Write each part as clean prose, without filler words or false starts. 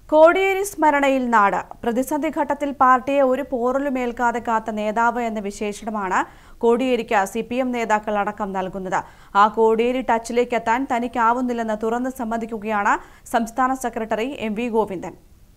കോടിയേരി സ്മരണയിൽ നാട്. പ്രതിസന്ധി ഘട്ടത്തിൽ പാർട്ടിയെ ഒരു പോറലുമേൽക്കാതെ കാത്ത നേതാവ് എന്ന വിശേഷണമാണ് കോടിയേരിക്ക് സിപിഎം നേതാക്കൾ അടക്കം നൽകുന്നത്. ആ കോടിയേരി ടച്ചിലേക്ക് എത്താൻ തനിക്കാവുന്നില്ലെന്ന് തുറന്ന് സമ്മതിക്കുകയാണ് സംസ്ഥാന സെക്രട്ടറി MV ഗോവിന്ദൻ.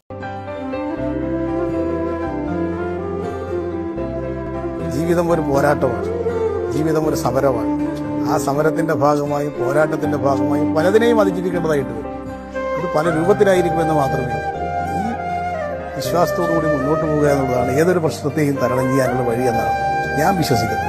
ജീവിതം ഒരു പോരാട്ടമാണ്, ജീവിതം ഒരു സമരമാണ്. ആ സമരത്തിന്റെ ഭാഗമായും പോരാട്ടത്തിന്റെ ഭാഗമായും പലതിനെയും അതിജീവിക്കേണ്ടതായിട്ട് വരും. അത് പല രൂപത്തിലായിരിക്കുമെന്ന് മാത്രമേ ഈ വിശ്വാസത്തോടുകൂടി മുന്നോട്ട് പോകുക എന്നുള്ളതാണ് ഏതൊരു പ്രശ്നത്തെയും തരണം ചെയ്യാനുള്ള വഴിയെന്നാണ് ഞാൻ വിശ്വസിക്കുന്നത്.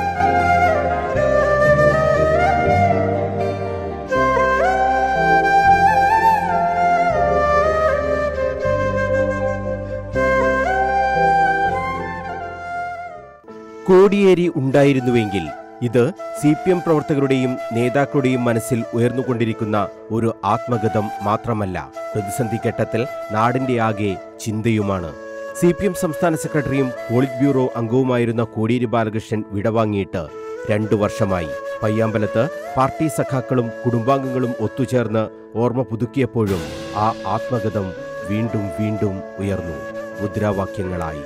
കോടിയേരി ഉണ്ടായിരുന്നുവെങ്കിൽ ഇത് CPM പ്രവർത്തകരുടെയും നേതാക്കളുടെയും മനസ്സിൽ ഉയർന്നുകൊണ്ടിരിക്കുന്ന ഒരു ആത്മഗതം മാത്രമല്ല, പ്രതിസന്ധി ഘട്ടത്തിൽ നാടിന്റെ ആകെ ചിന്തയുമാണ്. CPM സംസ്ഥാന സെക്രട്ടറിയും പോളിറ്റ് ബ്യൂറോ അംഗവുമായിരുന്ന കോടിയേരി ബാലകൃഷ്ണൻ വിടവാങ്ങിയിട്ട് 2 വർഷമായി. പയ്യാമ്പലത്ത് പാർട്ടി സഖാക്കളും കുടുംബാംഗങ്ങളും ഒത്തുചേർന്ന് ഓർമ്മ പുതുക്കിയപ്പോഴും ആ ആത്മഗതം വീണ്ടും വീണ്ടും ഉയർന്നു, മുദ്രാവാക്യങ്ങളായി.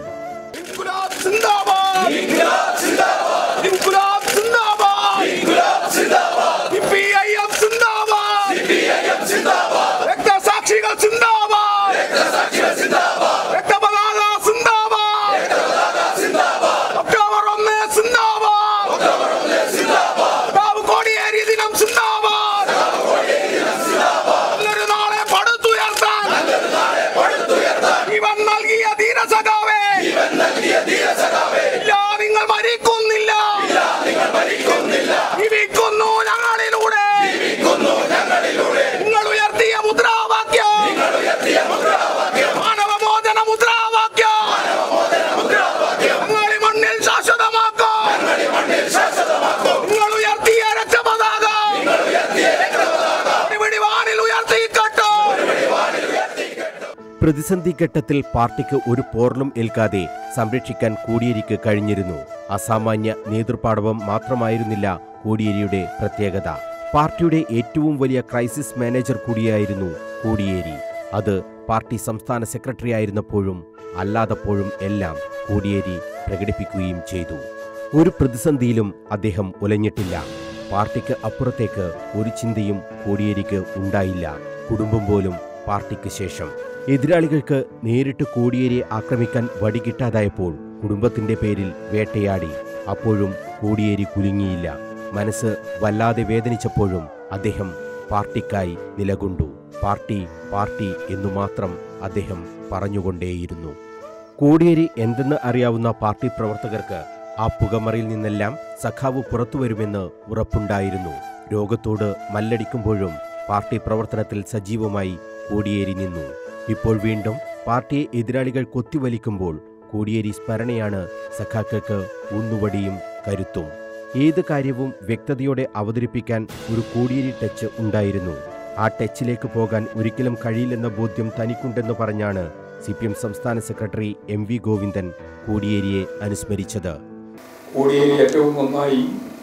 പ്രതിസന്ധി ഘട്ടത്തിൽ പാർട്ടിക്ക് ഒരു പോറലും ഏൽക്കാതെ സംരക്ഷിക്കാൻ കോടിയേരിക്ക് കഴിഞ്ഞിരുന്നു. അസാമാന്യ നേതൃപാടവം മാത്രമായിരുന്നില്ല കോടിയേരിയുടെ പ്രത്യേകത. പാർട്ടിയുടെ ഏറ്റവും വലിയ ക്രൈസിസ് മാനേജർ കൂടിയായിരുന്നു കോടിയേരി. അത് പാർട്ടി സംസ്ഥാന സെക്രട്ടറി ആയിരുന്നപ്പോഴും അല്ലാതപ്പോഴും എല്ലാം കോടിയേരി പ്രകടിപ്പിക്കുകയും ചെയ്തു. ഒരു പ്രതിസന്ധിയിലും അദ്ദേഹം ഉലഞ്ഞിട്ടില്ല. പാർട്ടിക്ക് അപ്പുറത്തേക്ക് ഒരു ചിന്തയും കോടിയേരിക്ക് ഉണ്ടായില്ല. കുടുംബം പോലും പാർട്ടിക്ക് ശേഷം. എതിരാളികൾക്ക് നേരിട്ട് കോടിയേരിയെ ആക്രമിക്കാൻ വടി കിട്ടാതായപ്പോൾ കുടുംബത്തിന്റെ പേരിൽ വേട്ടയാടി. അപ്പോഴും കോടിയേരി കുലുങ്ങിയില്ല. മനസ്സ് വല്ലാതെ വേദനിച്ചപ്പോഴും അദ്ദേഹം പാർട്ടിക്കായി നിലകൊണ്ടു. പാർട്ടി പാർട്ടി എന്നു മാത്രം അദ്ദേഹം പറഞ്ഞുകൊണ്ടേയിരുന്നു. കോടിയേരി എന്തെന്ന് അറിയാവുന്ന പാർട്ടി പ്രവർത്തകർക്ക് ആ പുകമറയിൽ നിന്നെല്ലാം സഖാവ് പുറത്തുവരുമെന്ന് ഉറപ്പുണ്ടായിരുന്നു. രോഗത്തോട് മല്ലടിക്കുമ്പോഴും പാർട്ടി പ്രവർത്തനത്തിൽ സജീവമായി കോടിയേരി നിന്നു. ഇപ്പോൾ വീണ്ടും പാർട്ടിയെ എതിരാളികൾ കൊത്തിവലിക്കുമ്പോൾ കോടിയേരി സ്മരണയാണ് സഖാക്കൾക്ക് ഊന്നുവടിയും കരുത്തും. ഏത് കാര്യവും വ്യക്തതയോടെ അവതരിപ്പിക്കാൻ ഒരു കോടിയേരി ടച്ച് ഉണ്ടായിരുന്നു. ആ ടച്ചിലേക്ക് പോകാൻ ഒരിക്കലും കഴിയില്ലെന്ന ബോധ്യം തനിക്കുണ്ടെന്ന് പറഞ്ഞാണ് CPM സംസ്ഥാന സെക്രട്ടറി MV ഗോവിന്ദൻ കോടിയേരിയെ അനുസ്മരിച്ചത്. കോടിയേരി ഏറ്റവും നന്നായി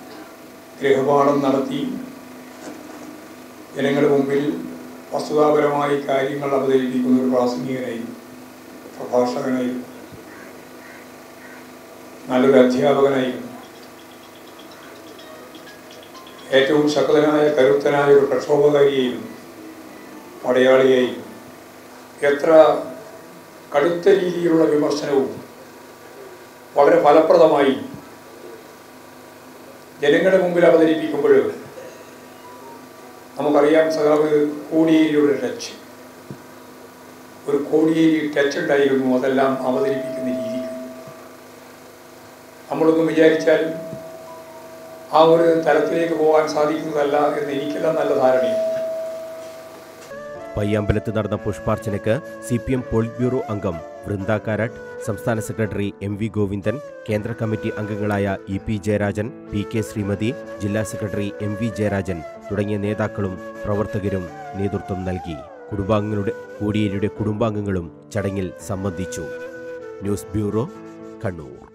ഗൃഹപാഠം നടത്തി ജനങ്ങളുടെ മുമ്പിൽ വസ്തുതാപരമായി കാര്യങ്ങൾ അവതരിപ്പിക്കുന്ന ഒരു പ്രാസംഗികനായി, പ്രഭാഷകനായി, നല്ലൊരു അധ്യാപകനായി, ഏറ്റവും ശക്തനായ കരുത്തനായ ഒരു പ്രക്ഷോഭകാരിയായിരുന്നു, പടയാളിയായി. എത്ര കടുത്ത രീതിയിലുള്ള വിമർശനവും വളരെ ഫലപ്രദമായി ജനങ്ങളുടെ മുമ്പിൽ അവതരിപ്പിക്കുമ്പോൾ നമുക്കറിയാം സഖാവ് കോടിയേരിയുടെ ടച്ച്, ഒരു കോടിയേരി ടച്ച് ഉണ്ടായിരുന്നു അതെല്ലാം അവതരിപ്പിക്കുന്ന രീതി. നമ്മളൊന്നും വിചാരിച്ചാൽ ആ ഒരു തലത്തിലേക്ക് പോകാൻ സാധിക്കുന്നതല്ല എന്ന് എനിക്കെല്ലാം നല്ല ധാരണയാണ്. പയ്യാമ്പലത്ത് നടന്ന പുഷ്പാർച്ചനയ്ക്ക് CPM പോളിറ്റ് ബ്യൂറോ അംഗം വൃന്ദ കാരാട്ട്, സംസ്ഥാന സെക്രട്ടറി MV ഗോവിന്ദൻ, കേന്ദ്ര കമ്മിറ്റി അംഗങ്ങളായ EP ജയരാജൻ, PK ശ്രീമതി, ജില്ലാ സെക്രട്ടറി MV ജയരാജൻ തുടങ്ങിയ നേതാക്കളും പ്രവർത്തകരും നേതൃത്വം നൽകി. കോടിയേരിയുടെ കുടുംബാംഗങ്ങളും ചടങ്ങിൽ സംബന്ധിച്ചു. News bureau, Kannur.